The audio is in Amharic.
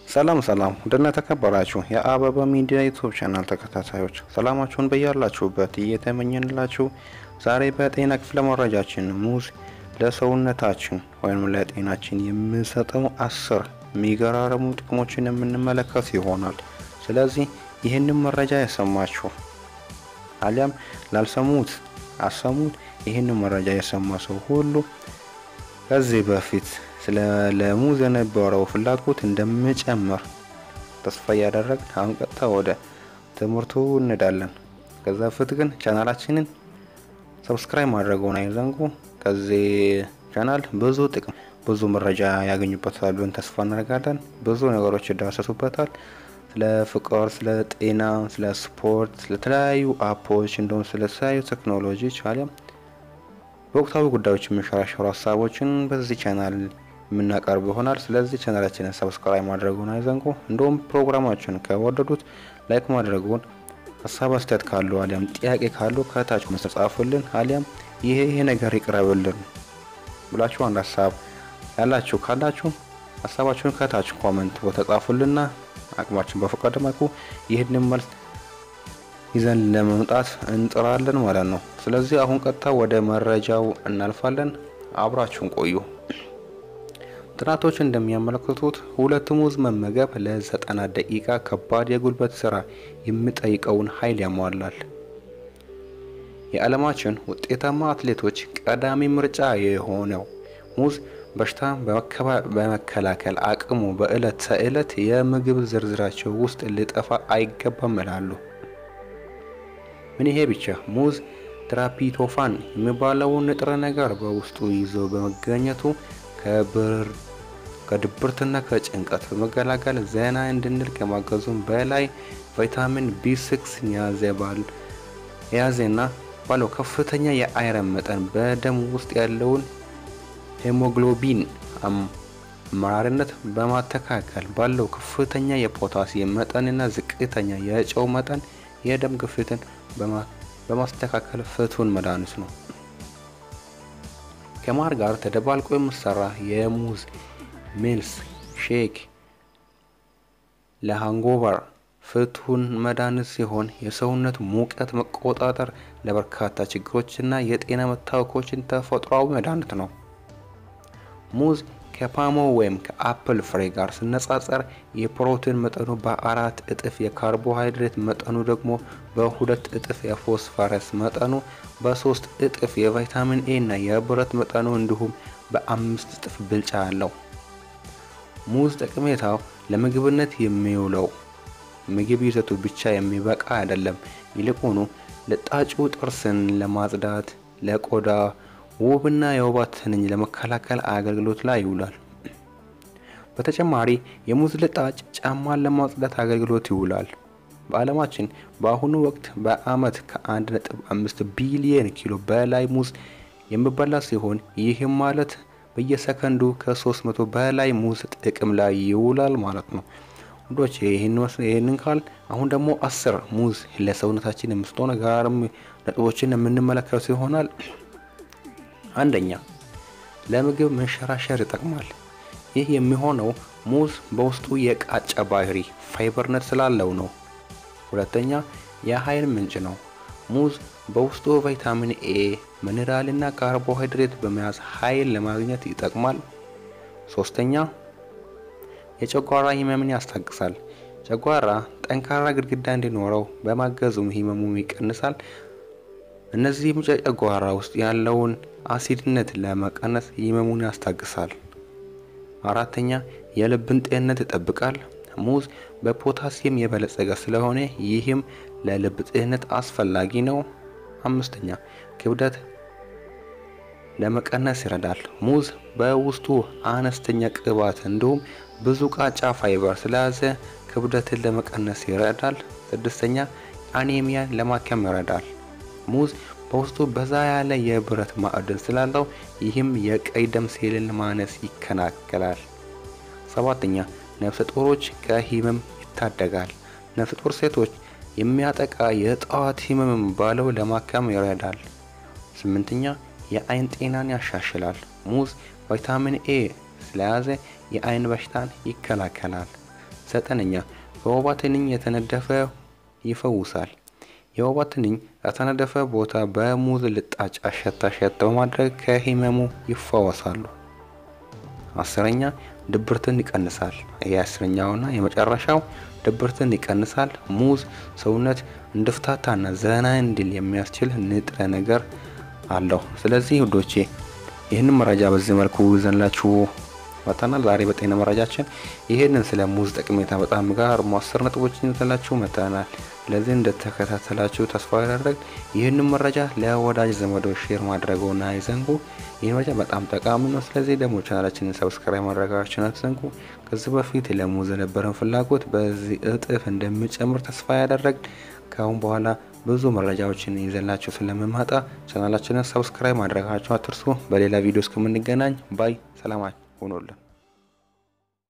ሰላም ወደና ተከበራችሁ የአበባ ሚዲያ ዩቲዩብ ቻናል ተከታታዮች ሰላማችሁን በያላችሁበት እየተመኘንላችሁ ዛሬ በጤና ክፍለ መረጃችን ሙዝ ለሰውነታችን ወይም ለጤናችን የሚሰጠው 10 የሚገራረሙ ጥቅሞችን የምንመለከት ይሆናል። ስለዚህ ይህንን መረጃ የሰማችሁ አሊያም ላልሰሙት አሰሙት ይህንን መረጃ የሰማ ሰው ሁሉ ከዚህ በፊት ለሙዝ የነበረው ፍላጎት እንደሚጨምር ተስፋ ያደረግን አሁን ቀጥታ ወደ ትምህርቱ እንሄዳለን። ከዛ በፊት ግን ቻናላችንን ሰብስክራይብ ማድረግዎን አይዘንጉ። ከዚህ ቻናል ብዙ ጥቅም ብዙ መረጃ ያገኙበታል ብለን ተስፋ እናደርጋለን። ብዙ ነገሮች ይዳሰሱበታል። ስለ ፍቅር፣ ስለ ጤና፣ ስለ ስፖርት፣ ስለ ተለያዩ አፖች እንደውም ስለ ተለያዩ ቴክኖሎጂዎች አሊያም በወቅታዊ ጉዳዮች የሚንሸራሸሩ ሀሳቦችን በዚህ ቻናል የምናቀርብ ይሆናል። ስለዚህ ቻናላችንን ሰብስክራይብ ማድረግዎን አይዘንጉ። እንደውም ፕሮግራማችንን ከወደዱት ላይክ ማድረግዎን፣ ሀሳብ አስተያየት ካለው አሊያም ጥያቄ ካለው ከታች መጻፉልን አሊያም ይሄ ነገር ይቅረብልን ብላችሁ አንድ ሀሳብ ያላችሁ ካላችሁ ሀሳባችሁን ከታች ኮሜንት ወተጻፉልና አቅማችን በፈቀደ መልኩ ይሄንን መልስ ይዘን ለመምጣት እንጥራለን ማለት ነው። ስለዚህ አሁን ቀጥታ ወደ መረጃው እናልፋለን። አብራችሁን ቆዩ። ጥናቶች እንደሚያመለክቱት ሁለት ሙዝ መመገብ ለ90 ደቂቃ ከባድ የጉልበት ስራ የሚጠይቀውን ኃይል ያሟላል። የዓለማችን ውጤታማ አትሌቶች ቀዳሚ ምርጫ የሆነው ሙዝ በሽታ በመከላከል አቅሙ በእለት ተእለት የምግብ ዝርዝራቸው ውስጥ ሊጠፋ አይገባም ይላሉ። ምን ይሄ ብቻ ሙዝ ትራፒቶፋን የሚባለውን ንጥረ ነገር በውስጡ ይዞ በመገኘቱ ከድብርትና ከጭንቀት በመገላገል ዘና እንድንል ከማገዙም በላይ ቪታሚን B6 ያዘና ባለው ከፍተኛ የአይረን መጠን በደም ውስጥ ያለውን ሄሞግሎቢን አመራርነት በማስተካከል ባለው ከፍተኛ የፖታሲየም መጠንና ዝቅተኛ የጨው መጠን የደም ግፊትን በማስተካከል ፍቱን መድኃኒት ነው። ከማር ጋር ተደባልቆ የሚሰራ የሙዝ ሚልስ ሼክ ለሃንጎቨር ፍቱን መድኃኒት ሲሆን የሰውነት ሙቀት መቆጣጠር ለበርካታ ችግሮችና የጤና መታወኮችን ተፈጥሯዊ መድኃኒት ነው። ሙዝ ከፓሞ ወይም ከአፕል ፍሬ ጋር ሲነጻጸር የፕሮቲን መጠኑ በ4 እጥፍ የካርቦሃይድሬት መጠኑ ደግሞ በ2 እጥፍ የፎስፈረስ መጠኑ በ3 እጥፍ የቫይታሚን ኤ እና የብረት መጠኑ እንዲሁም በ5 እጥፍ ብልጫ አለው። ሙዝ ጠቀሜታው ለምግብነት የሚውለው ምግብ ይዘቱ ብቻ የሚበቃ አይደለም። ይልቁኑ ለጣጩ ጥርስን ለማጽዳት፣ ለቆዳ ውብና የወባ ትንኝ ለመከላከል አገልግሎት ላይ ይውላል። በተጨማሪ የሙዝ ልጣጭ ጫማን ለማጽዳት አገልግሎት ይውላል። በዓለማችን በአሁኑ ወቅት በአመት ከ1.5 ቢሊዮን ኪሎ በላይ ሙዝ የሚበላ ሲሆን ይህም ማለት በየሰከንዱ ከ300 በላይ ሙዝ ጥቅም ላይ ይውላል ማለት ነው። ወንዶች ይሄንን ካል አሁን ደግሞ 10 ሙዝ ለሰውነታችን የሚሰጠው ነገርም ነጥቦችን የምንመለከት ይሆናል። አንደኛ ለምግብ መንሸራሸር ይጠቅማል። ይህ የሚሆነው ሙዝ በውስጡ የቃጫ ባህሪ ፋይበርነት ስላለው ነው። ሁለተኛ የኃይል ምንጭ ነው። ሙዝ በውስጡ ቪታሚን ኤ፣ ሚነራልና ካርቦሃይድሬት በመያዝ ኃይል ለማግኘት ይጠቅማል። ሶስተኛ የጨጓራ ህመምን ያስታግሳል። ጨጓራ ጠንካራ ግድግዳ እንዲኖረው በማገዙም ህመሙን ይቀንሳል። እነዚህም ጨጓራ ውስጥ ያለውን አሲድነት ለመቀነስ ህመሙን ያስታግሳል። አራተኛ የልብን ጤንነት ይጠብቃል። ሙዝ በፖታሲየም የበለጸገ ስለሆነ ይህም ለልብ ጤንነት አስፈላጊ ነው። አምስተኛ ክብደት ለመቀነስ ይረዳል። ሙዝ በውስጡ አነስተኛ ቅባት እንዲሁም ብዙ ቃጫ ፋይበር ስለያዘ ክብደትን ለመቀነስ ይረዳል። ስድስተኛ አኒሚያን ለማከም ይረዳል። ሙዝ በውስጡ በዛ ያለ የብረት ማዕድን ስላለው ይህም የቀይ ደም ሴልን ማነስ ይከላከላል። ሰባተኛ ነፍሰ ጡሮች ከህመም ይታደጋል። ነፍሰ ጡር ሴቶች የሚያጠቃ የጧት ህመም ባለው ለማከም ይረዳል። ስምንተኛ የአይን ጤናን ያሻሽላል። ሙዝ ቪታሚን ኤ ስለያዘ የአይን በሽታን ይከላከላል። 9ኛ በወባ ትንኝ የተነደፈ ይፈውሳል። የወባ ትንኝ የተነደፈ ቦታ በሙዝ ልጣጭ አሸት በማድረግ ከህመሙ ይፈወሳሉ። 10ኛ ድብርትን ይቀንሳል። የ10ኛውና የመጨረሻው ድብርትን ይቀንሳል። ሙዝ ሰውነት እንድፍታታና ዘና እንዲል የሚያስችል ንጥረ ነገር አለው። ስለዚህ ውዶቼ ይህንን መረጃ በዚህ መልኩ ይዘንላችሁ መጥተናል። ዛሬ በጤና መረጃችን ይሄንን ስለ ሙዝ ጠቀሜታ በጣም ጋር 10 ነጥቦችን ይዘንላችሁ መጥተናል። ለዚህ እንደተከታተላችሁ ተስፋ ያደርጋል። ይህንን መረጃ ለወዳጅ ዘመዶች ሼር ማድረግዎን አይዘንጉ። ይህ መረጃ በጣም ጠቃሚ ነው። ስለዚህ ደግሞ ቻናላችንን ሰብስክራይብ ማድረጋችሁን አትዘንጉ። ከዚህ በፊት ለሙዝ የነበረን ፍላጎት በዚህ እጥፍ እንደሚጨምር ተስፋ ያደርጋል። ከአሁን በኋላ ብዙ መረጃዎችን ይዘንላችሁ ስለምንመጣ ቻናላችንን ሰብስክራይብ ማድረጋችሁን አትርሱ። በሌላ ቪዲዮ እስከምንገናኝ ባይ፣ ሰላም ሁኑልን።